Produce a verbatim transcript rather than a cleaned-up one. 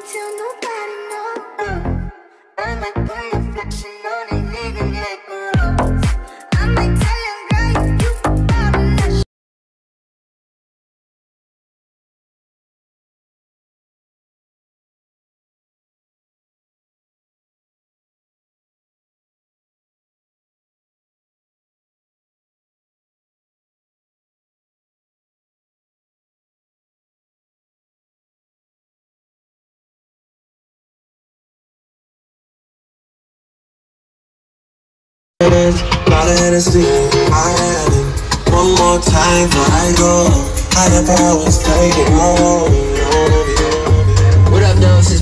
don't tell nobody, no. I might put a flexion on a nigga like a rose. I might tell him, girl, you cute, but I'm not sure. Lot of Hennessy in my hand, and one more time before I go. Higher powers take it on.